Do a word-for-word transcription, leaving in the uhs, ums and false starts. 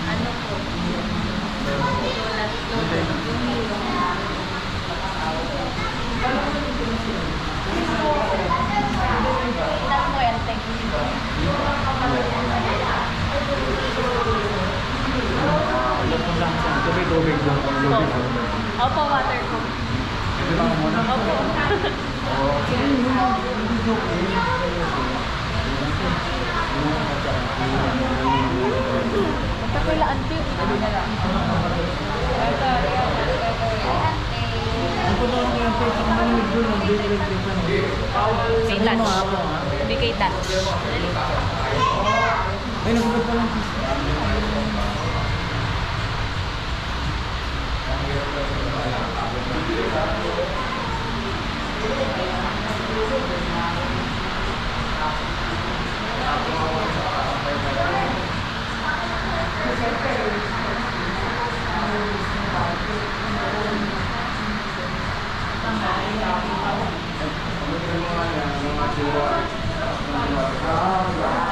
Ano po? Lola, lola, yung hilong na. Ilang puwente. Tubig lang. Opo. Opo, water po. Opo. Magkakulaan po. Wait lang. Bigay ta. Ay, nagulat pa lang. Mga